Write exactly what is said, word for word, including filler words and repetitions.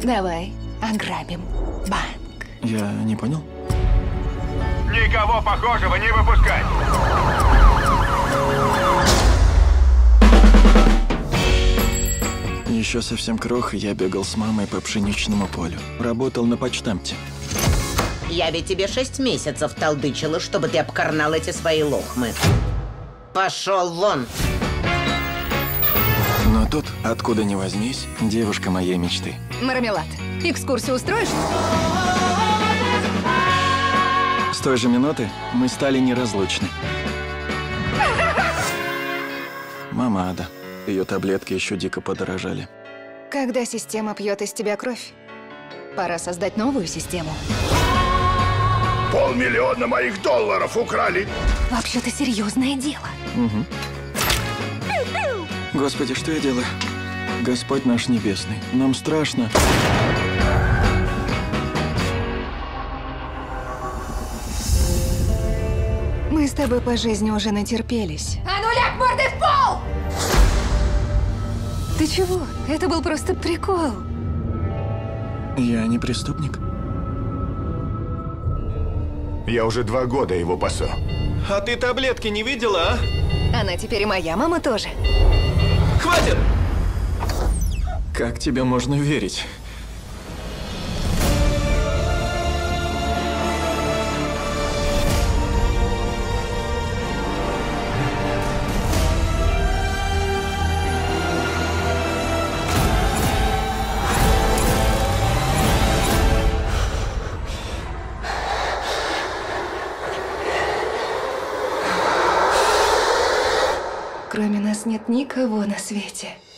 Давай ограбим банк. Я не понял. Никого похожего не выпускать. Еще совсем крох, и я бегал с мамой по пшеничному полю. Работал на почтамте. Я ведь тебе шесть месяцев толдычила, чтобы ты обкарнал эти свои лохмы. Пошел вон! Но тут, откуда ни возьмись, девушка моей мечты. Мармелад, экскурсию устроишь? С той же минуты мы стали неразлучны. Мама Ада. Ее таблетки еще дико подорожали. Когда система пьет из тебя кровь, пора создать новую систему. Полмиллиона моих долларов украли. Вообще-то серьезное дело. Угу. Господи, что я делаю? Господь наш небесный, нам страшно. Мы с тобой по жизни уже натерпелись. А ну ляг мордой в пол! Ты чего? Это был просто прикол. Я не преступник. Я уже два года его пасу. А ты таблетки не видела, а? Она теперь и моя мама тоже. Хватит! Как тебе можно верить? Кроме нас нет никого на свете.